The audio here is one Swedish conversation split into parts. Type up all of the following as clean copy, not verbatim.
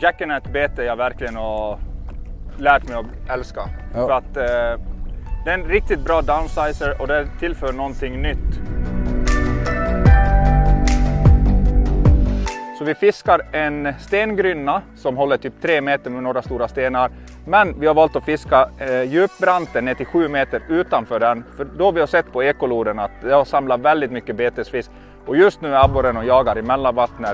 Jacken är ett bete jag verkligen har lärt mig att älska. Ja. För att det är en riktigt bra downsizer och det tillför någonting nytt. Så vi fiskar en stengrynna som håller typ 3 meter med några stora stenar. Men vi har valt att fiska djupbranten ner till 7 meter utanför den. För då vi har sett på ekoloden att det har samlat väldigt mycket betesfisk. Och just nu är abborren och jagar i mellanvattnet.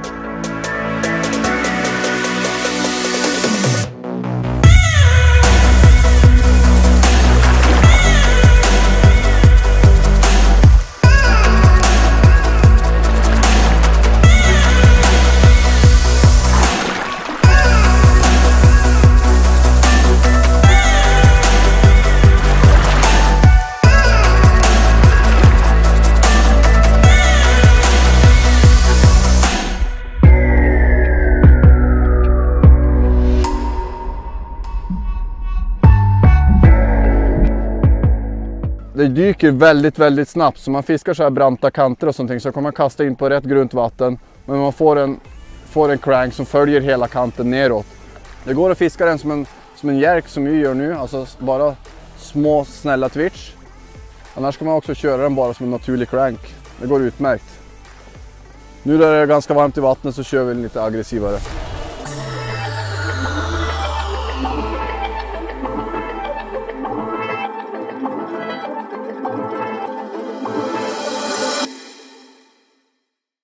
Det dyker väldigt snabbt, så man fiskar så här branta kanter och sånt, så kommer man kasta in på rätt grunt vatten, men man får en crank som följer hela kanten neråt. Det går att fiska den som en järk som vi gör nu, alltså bara små snälla twitch. Annars kan man också köra den bara som en naturlig crank. Det går utmärkt. Nu när det är ganska varmt i vattnet så kör vi lite aggressivare.